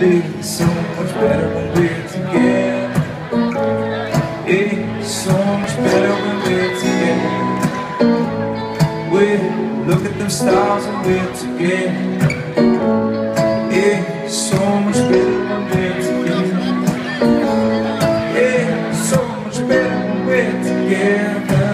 It's so much better when we're together. It's so much better when we're together. We look at them stars and we're together. It's so much better when we're together. It's so much better when we're together.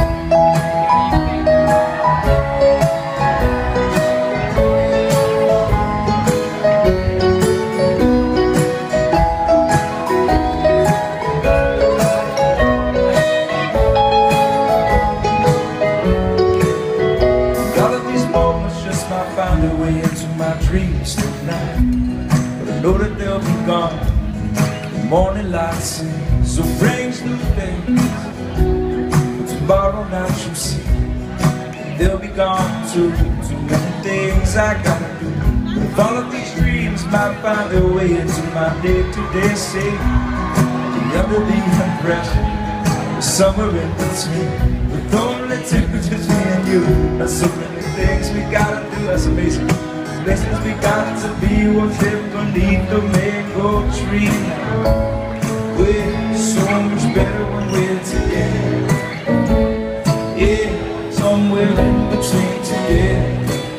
Find their way into my dreams tonight, but I know that they'll be gone. The morning light sings so brings new things, but tomorrow night you see they'll be gone too. Too many things I gotta do, but if all of these dreams might find their way into my day-to-day scene, under the impression there's somewhere in between, with only two, just me and you. There's so many things we gotta do, that's amazing. Places we got to be, what's living beneath the mango tree. We're so much better when we're together. Yeah, somewhere in between together.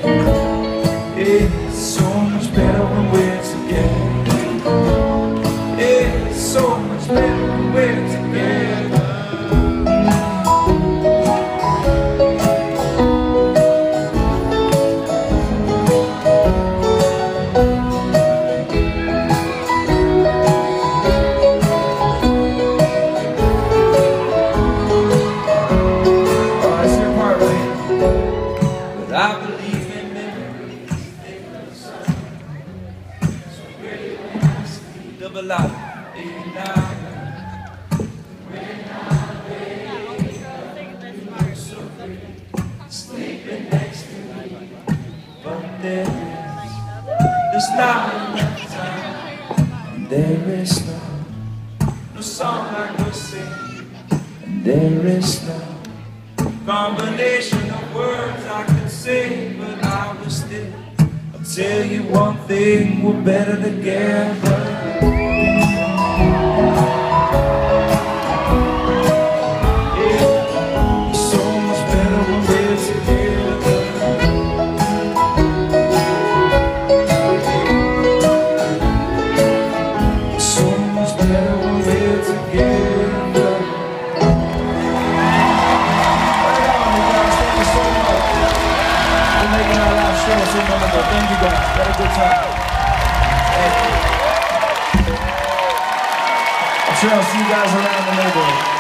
Yeah, so much better when we're together. Yeah, so much better when we're together. I believe in memories, so great when I sleep, double out, now. When I wake up, so great, sleeping next to me, but there's not enough time, there is no song I could sing, and there is no combination of words I could say, but I will still, I'll tell you one thing, we're better together. Yeah, so much better when we're together. So much better when we're together. Making our live show so memorable. Thank you guys. Had a good time. I'm sure I'll see you guys around the neighborhood.